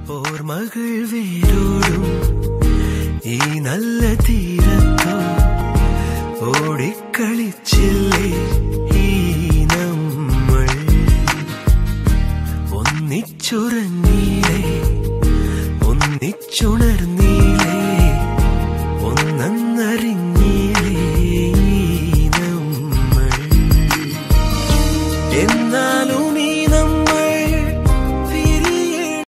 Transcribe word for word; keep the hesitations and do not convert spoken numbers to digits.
ഓർമ്മകൾ വേരോടും ഈ നല്ല തീരത്തോ ഓടിക്കളിച്ചില്ലേ ഈ നമ്മൾ ഒന്നിച്ചുറങ്ങിയില്ലേ ഒന്നിച്ചുണർന്നി